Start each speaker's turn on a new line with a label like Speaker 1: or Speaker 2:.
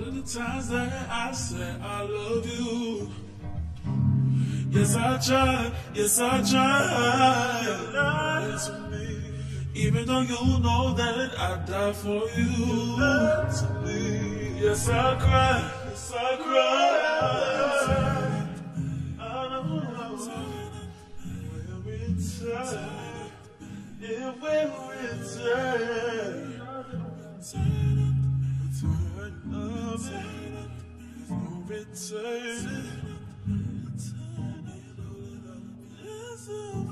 Speaker 1: of the times that I said I love you. Yes, I tried. Yes, I tried. Lie to me. Even though you know that I die for you. You lied to me. Yes, I cried. Yes, I cried. I don't know. We'll return. If we return. Return.